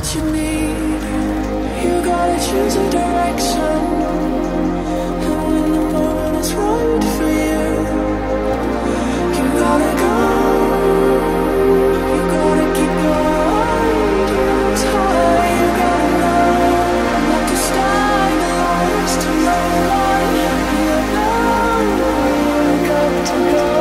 what you need. You gotta choose a direction, and when the moment is right for you, you gotta go. You gotta keep your eyes high. You gotta know not to stand lost to no one. You know you got to go.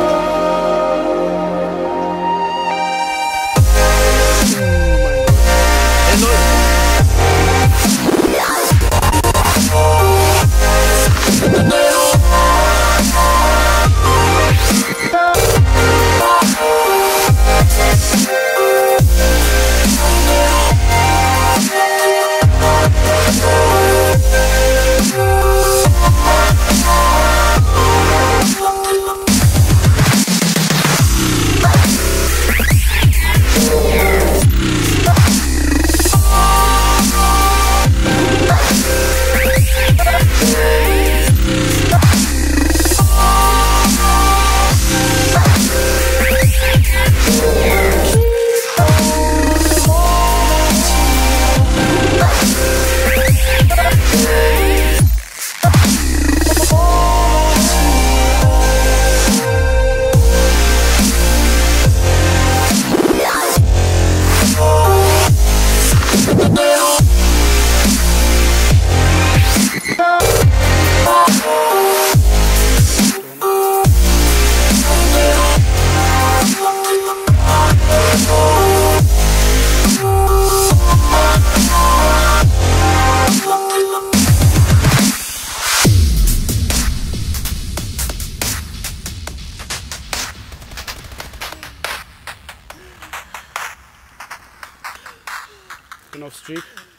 Bin auf Streak.